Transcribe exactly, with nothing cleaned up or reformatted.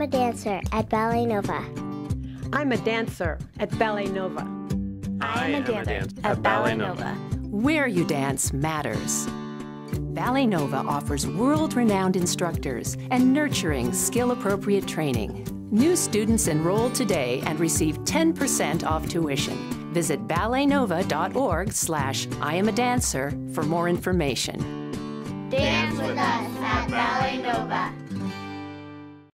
am a dancer at Ballet Nova. I'm a dancer at Ballet Nova. I am a dancer at Ballet Nova. Where you dance matters. Ballet Nova offers world-renowned instructors and nurturing, skill-appropriate training. New students enroll today and receive ten percent off tuition. Visit ballet nova dot org slash I am a dancer for more information. Dance with us at Ballet Nova.